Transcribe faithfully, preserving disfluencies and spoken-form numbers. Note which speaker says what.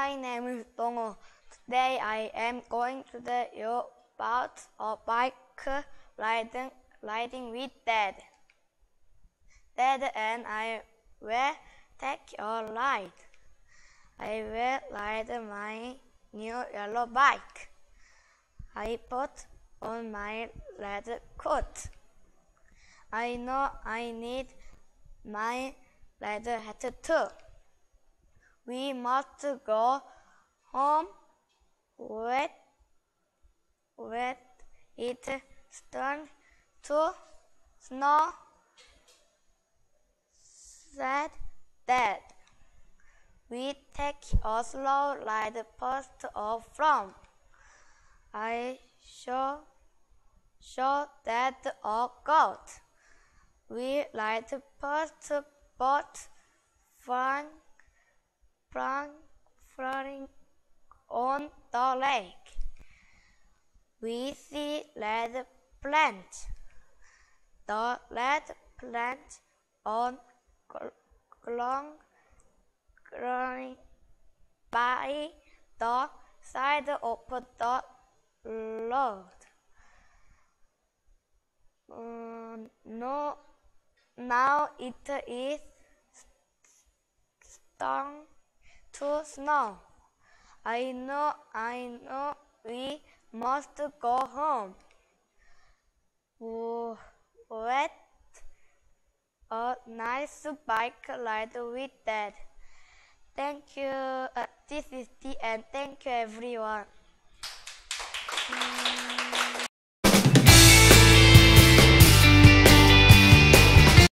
Speaker 1: My name is Dongo. Today I am going to tell you about a bike riding, riding with Dad. Dad and I will take a ride. I will ride my new yellow bike. I put on my red coat. I know I need my red hat too. We must go home with, with it turn to snow, said Dad. We take a slow ride past a farm. I show, show Dad a goat. We ride past boat Frank, Frank, floating on the lake. We see red plant. The red plant on ground growing by the side of the road. Um, no, now it is starting to snow. I know, I know, we must go home. What a nice bike ride with Dad. Thank you. Uh, this is the end. Thank you, everyone.